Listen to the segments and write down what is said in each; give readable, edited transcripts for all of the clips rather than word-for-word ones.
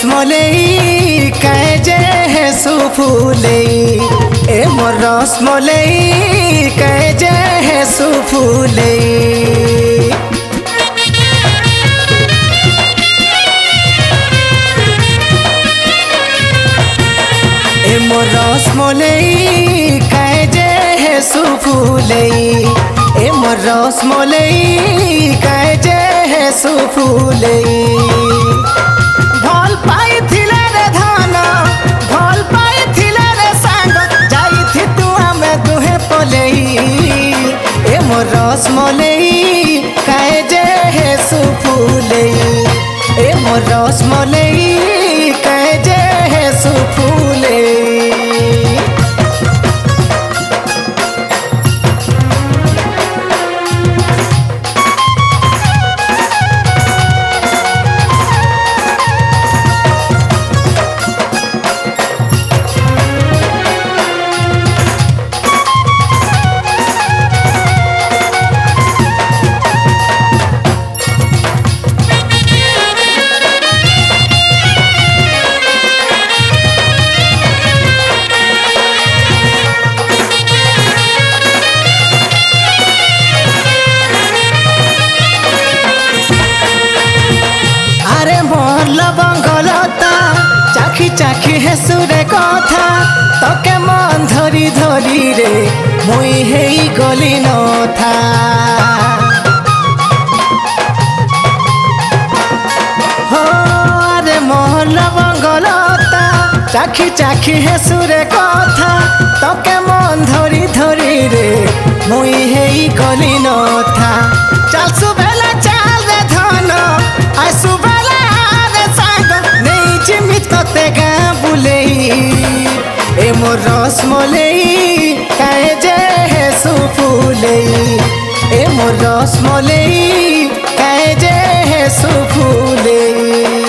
रसमलाई काहे जे है सुफुलई ए मोर रसमलाई काहे जे है सुफुलई ए मोर रसमलाई काहे जे है सुफुलई ए मोर रसमलाई काहे जे है सुफुलई भल पाइथिले रे धन भल पाइथिले रे सांग जाइथि तू आमे दुहे पलई ए मोर रसमलाई काहे जे है सुफुलई ए मोर रसमलाई काहे जे है सुफुलई चाखी चाखी हे सुरे कथा तके मन धरी धरी रे मुई हेई गली नथा हो अरे मोहन बंगलता चाखी चाखी हे सुरे कथा तके मन धरी धरी रे मुई हेई गली नथा चल सुबेला चल रे धन आइ सुबेला रे सांग नहीं जिमित ते गाँ बुलई ए मोर रसमलाई काहे जे है सुफुलई ए मोर रसमलाई काहे जे है सुफुलई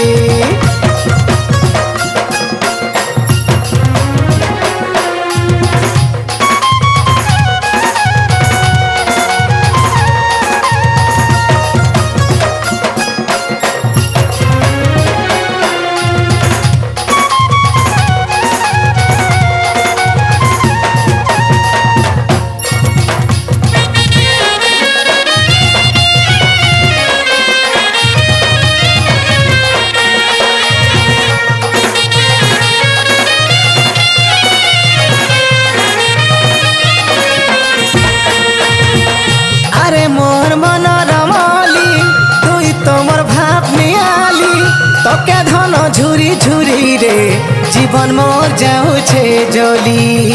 झुरी झुरी रे जीवन मोर जाऊ छे जली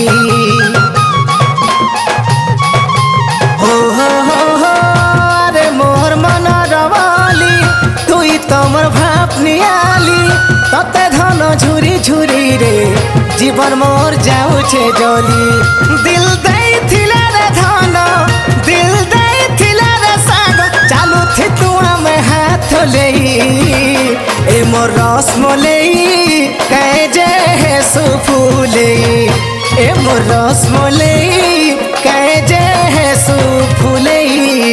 हो अरे मोर मन रवाली तुई तमर भाप नियाली तते धन झुरी झुरी रे जीवन मोर जाऊ छे जली दिल दई थिला रे धन दिल दई थिला रे सांग चालू थी तू में हाथ लेई ए मोर रसमलाई काहे जे है सुफुलई ए मोर रसमलाई काहे जे है सुफुलई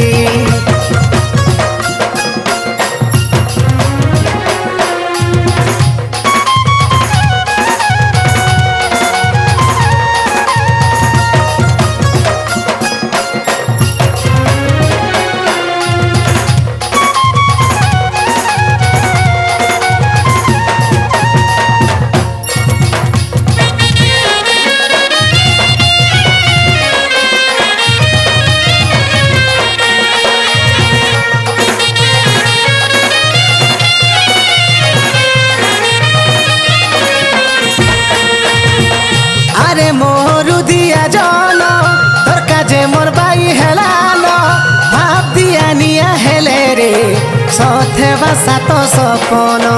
अरे मोरू दिया जानो तोर काजे मोर बाई हेलानो भाप दिया निया हेले रे साथे बसा तो सपनो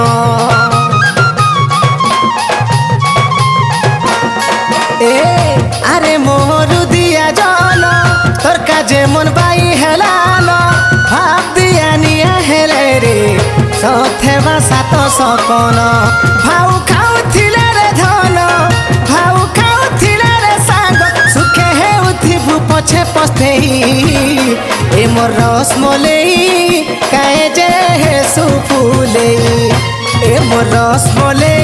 ए अरे मोरू दिया जानो तोर काजे मोर बाई हेलानो भाप दिया निया हेले रे साथे बसा तो सपनो भाउ खाउ थिले रे धन भाउ पछे पस्तेई ए मोर रसमलाई काहे जे है सुफुलई ए मोर रस बोले